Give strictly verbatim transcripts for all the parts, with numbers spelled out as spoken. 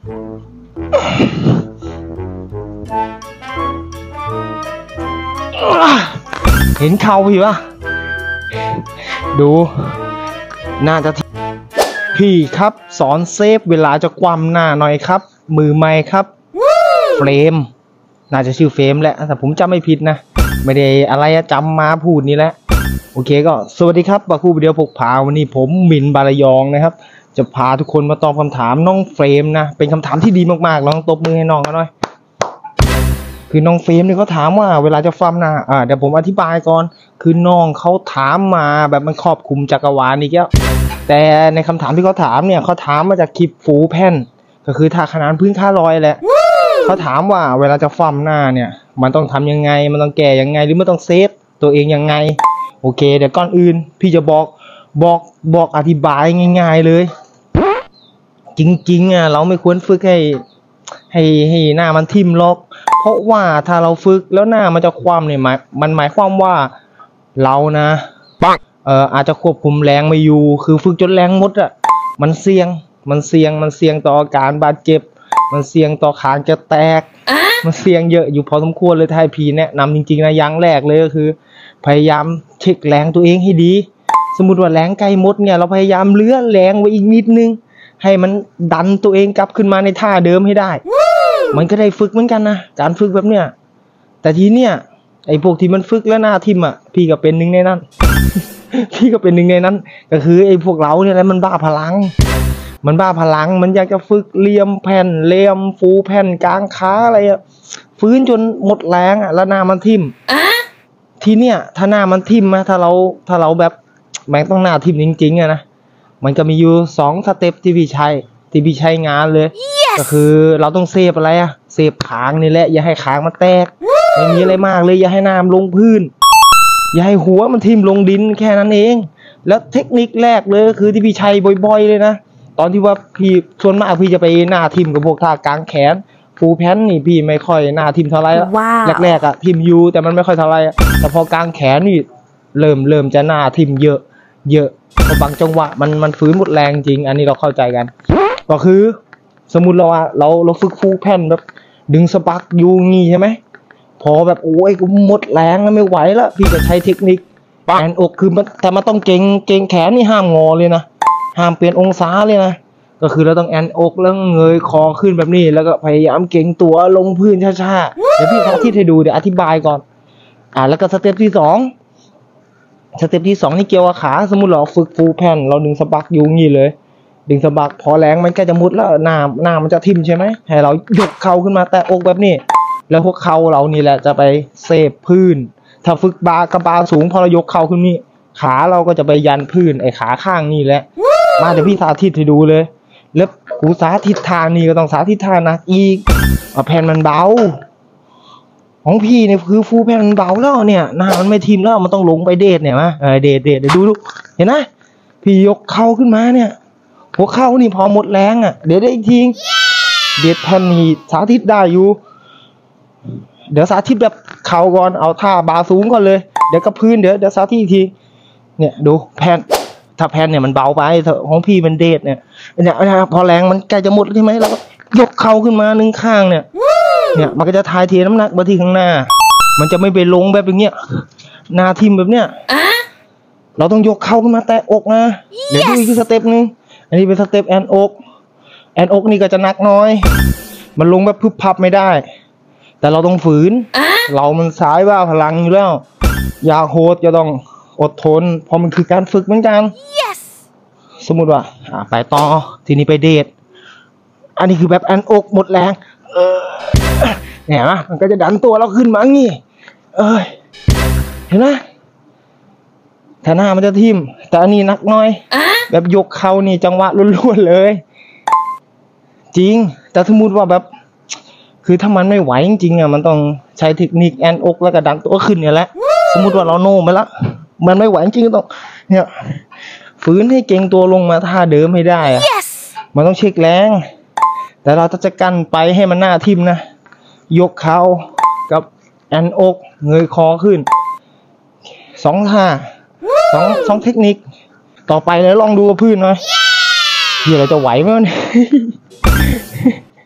เห็นเข่าพี่ปะดูน่าจะพี่ครับสอนเซฟเวลาจะคว่ำหน้าหน่อยครับมือไม้ครับเฟรมน่าจะชื่อเฟรมแหละแต่ผมจำไม่ผิดนะไม่ได้อะไรจำมาพูดนี่แหละโอเคก็สวัสดีครับบาคูวิดีโอพกพาวันนี้ผมมินบารยองนะครับจะพาทุกคนมาตอบคำถามน้องเฟรมนะเป็นคำถามที่ดีมากๆลองตบมือให้น้องกันหน่อยคือน้องเฟรมเนี่ยเขาถามว่าเวลาจะฟัมนะอ่าเดี๋ยวผมอธิบายก่อนคือน้องเขาถามมาแบบมันครอบคลุมจักรวาลอีกแล้วแต่ในคำถามที่เขาถามเนี่ยเขาถามมาจากคลิปฟูแผ่นก็คือท่าขนานพื้นค่าลอยแหละเขาถามว่าเวลาจะฟัมหน้าเนี่ยมันต้องทำยังไงมันต้องแก้ยังไงหรือมันต้องเซฟตัวเองยังไงโอเคเดี๋ยวก่อนอื่นพี่จะบอกบอกบอกอธิบายง่ายๆเลยจริงๆอ่ะเราไม่ควรฝึกให้ให้ให้หน้ามันทิ่มล็อกเพราะว่าถ้าเราฝึกแล้วหน้ามันจะคว่ำเนี่ยหมายมันหมายความว่าเรานะปังเอ่ออาจจะควบคุมแรงไม่อยู่คือฝึกจนแรงหมดอ่ะมันเสี่ยงมันเสี่ยงมันเสี่ยงต่ออาการบาดเจ็บมันเสี่ยงต่อขาจะแตกมันเสี่ยงเยอะอยู่พอสมควรเลยถ้าพี่แนะนำจริงๆนะอย่างแรกเลยก็คือพยายามเช็คแรงตัวเองให้ดีสมมติว่าแรงใกล้หมดเนี่ยเราพยายามเลื้อแรงไว้อีกนิดนึงให้มันดันตัวเองกลับขึ้นมาในท่าเดิมให้ได้มันก็ได้ฝึกเหมือนกันนะการฝึกแบบเนี้ยแต่ทีเนี้ยไอ้พวกที่มันฝึกแล้วหน้าทิ่มอ่ะพี่ก็เป็นหนึ่งในนั้น พี่ก็เป็นหนึ่งในนั้นก็คือไอ้พวกเราเนี่ยแหละมันบ้าพลังมันบ้าพลังมันอยากจะฝึกเหลี่ยมแผ่นเหลี่ยมฟูแผ่นกลางขาอะไรอ่ะฟื้นจนหมดแรงอ่ะแล้วหน้ามันทิ่มทีเนี้ยถ้าหน้ามันทิ่มนะถ้าเราถ้าเราแบบแม่งต้องหน้าทิ่มจริงๆอะนะมันก็มีอยู่สองสเต็ปที่พี่ใช้ที่พี่ใช้งานเลย yes. ก็คือเราต้องเซฟอะไรอะเซฟขางนี่แหละอย่าให้ขางมันแตก ไม่มีอะไรมากเลยอย่าให้น้ำลงพื้นอย่าให้หัวมันทิ่มลงดินแค่นั้นเองแล้วเทคนิคแรกเลยก็คือที่พี่ใช้บ่อยๆเลยนะตอนที่ว่าพี่ส่วนมากพี่จะไปหน้าทิ่มกับพวกท่ากางแขนฟูแพนนี่พี่ไม่ค่อยหน้าทิ่มเท่าไรแล้ว wow. แรกๆอะทิ่มยูแต่มันไม่ค่อยเท่าไรแต่พอกางแขนนี่เริ่มเริ่มจะหน้าทิ่มเยอะเยอะเพราะบางจังหวะมันมันฟื้นหมดแรงจริงอันนี้เราเข้าใจกันก็คือสมมุติเราอะเราเราฝึกฟูแผ่นแบบดึงสปักยูงี้ใช่ไหมพอแบบโอ้ยกูหมดแรงแล้วไม่ไหวแล้วพี่จะใช้เทคนิคแอนอกคือมันแต่มันต้องเก่งเก่งแขนนี่ห้ามงอเลยนะห้ามเปลี่ยนองศาเลยนะก็คือเราต้องแอนอกแล้วเงยคอขึ้นแบบนี้แล้วก็พยายามเก่งตัวลงพื้นช้าๆเดี๋ยวพี่สาธิตให้ดูเดี๋ยวอธิบายก่อนอ่าแล้วก็สเต็ปที่สองสเต็ปที่สองนี่เกี่ยวกับขาสมมุติเราฝึกฟูแผ่นเราดึงสะบักยูงี้เลยดึงสะบักพอแรงมันใกล้จะมุดแล้วหน้าหน้ามันจะทิ่มใช่ไหมให้เรายกเข่าขึ้นมาแตะอกแบบนี้แล้วพวกเข่าเรานี่แหละจะไปเซฟพื้นถ้าฝึกบากระบาสูงพอเรายกเข่าขึ้นนี่ขาเราก็จะไปยันพื้นไอ้ขาข้างนี่แหละมาเดี๋ยวพี่สาธิตให้ดูเลยแล้วกูสาธิตทางนี่ก็ต้องสาธิตทางนะอีกแผ่นมันเบาของพี่เนี่ยคือฟูแผ่นมันเบาแล้วเนี่ยหน้ามันไม่ทิ่มแล้วมันต้องลงไปเดทเนี่ยมาเออเดทเดทเดี๋ยวดูดูเห็นไหมพี่ยกเข่าขึ้นมาเนี่ยหัวเข่านี่พอหมดแรงอ่ะเดี๋ยวได้อีกทีเดทแผ่นนี่สาธิตได้อยู่เดี๋ยวสาธิตแบบเข่าก่อนเอาท่าบาสูงก่อนเลยเดี๋ยวกับพื้นเดี๋ยวเดี๋ยวสาธิตอีกทีเนี่ยดูแผ่นถ้าแผ่นเนี่ยมันเบาไปของพี่มันเดทเนี่ยเนี่ยพอแรงมันใกล้จะหมดใช่ไหมแล้วก็ยกเข่าขึ้นมาหนึ่งข้างเนี่ยเนี่ยมันก็จะทายเทน้ำหนักมาที่ข้างหน้ามันจะไม่ไปลงแบบอย่างเงี้ยหน้าทิ่มแบบเนี้ยเราต้องยกเข่าขึ้นมาแตะอกนะ yes. เดี๋ยวดูอีกสเต็ปนึงอันนี้เป็นสเต็ปแอนอกแอนอกนี่ก็จะหนักน้อยมันลงแบบพึบพับไม่ได้แต่เราต้องฝืนเรามันสายว่าพลังอยู่แล้วอย่าโหดจะต้องอดทนเพราะมันคือการฝึกเหมือนกัน yes. สมมุติว่าไปต่อทีนี้ไปเดทอันนี้คือแบบแอนอกหมดแรงเออเนี่ยนะมันก็จะดันตัวเราขึ้นมางี้เอ้ยเห็นไหมถ้าหน้ามันจะทิ่มแต่อันนี้นักน้อยแบบยกเข่านี่จังหวะล้วนๆเลยจริงแต่สมมติว่าแบบคือถ้ามันไม่ไหวจริงๆอ่ะมันต้องใช้เทคนิคแอนอกแล้วก็ดันตัวขึ้นเนี่ยแหละสมมติว่าเราโน้มไปแล้วมันไม่ไหวจริงก็ต้องเนี่ยฝืนให้เก่งตัวลงมาท่าเดิมให้ได้อ่ะ yes. มันต้องเช็คแรงแต่เราจะกันไปให้มันหน้าทิ่มนะยกเข่ากับแอนอกเงยคอขึ้นสองท่าสองสองเทคนิคต่อไปแล้วลองดูกับพื้นหน่อยที่เราจะไหวไหม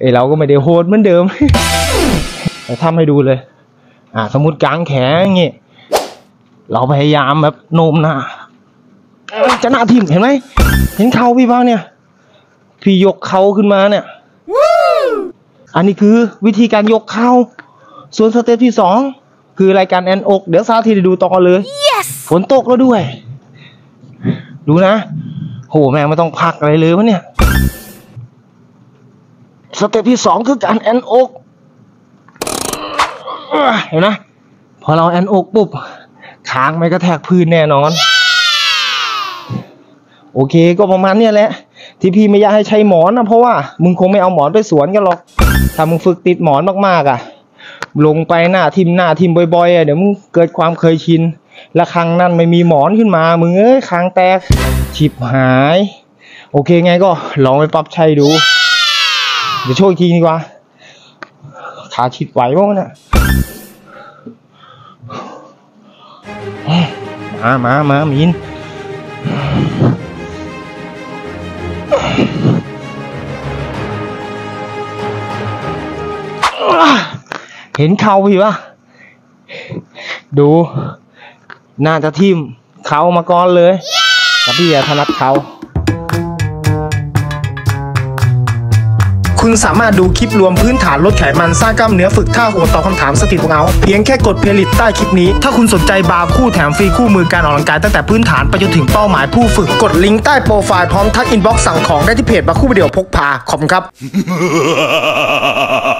อเราก็ไม่ได้โหดเหมือนเดิม แต่ทำให้ดูเลย อ่าสมมติกลางแขนอย่างงี้เราพยายามแบบโน้มหน้าจะหน้าทิ่มเห็นไหมเห็นเข่าพี่บ้างเนี่ยพี่ยกเข่าขึ้นมาเนี่ยอันนี้คือวิธีการยกเข่าส่วนสเต็ปที่สองคือรายการแอนอกเดี๋ยวสาธิตให้ดูต่อเลย yes! ฝนตกแล้วด้วยดูนะโหแม่ไม่ต้องพักอะไรเลยวะเนี่ยสเต็ปที่สองคือการแอนอกเห็นไหมพอเราแอนอกปุ๊บคางไม่กระแทกพื้นแน่นอน โอเคก็ประมาณนี้แหละที่พี่ไม่อยากให้ใช้หมอนนะเพราะว่ามึงคงไม่เอาหมอนไปสวนกันหรอกถ้ามึงฝึกติดหมอนมากๆอ่ะลงไปหน้าทิมหน้าทิมบ่อยๆอ่ะเดี๋ยวมึงเกิดความเคยชินและครั้งนั้นไม่มีหมอนขึ้นมามึงเอ้ยคางแตกฉิบหายโอเคไงก็ลองไปปรับใช้ดูเดี๋ยวโชว์อีกทีดีกว่าขาฉิดไหวบ้างเนี่ยมามามามินเห็นเข่าพี่ปะดูน่าจะทิ่มเข่ามาก่อนเลยแต่พี่ถนัดเข่าคุณสามารถดูคลิปรวมพื้นฐานลดไขมันสร้างกล้ามเนื้อฝึกท่าโหดตอบคำถามสติพวกเอาเพียงแค่กดเพลย์ลิสต์ใต้คลิปนี้ถ้าคุณสนใจบาร์คู่แถมฟรีคู่มือการออกกำลังกายตั้งแต่พื้นฐานไปจนถึงเป้าหมายผู้ฝึกกดลิงก์ใต้โปรไฟล์พร้อมทักอินบ็อกซ์สั่งของได้ที่เพจบาร์คู่วิดีโอพกพาขอบคุณครับ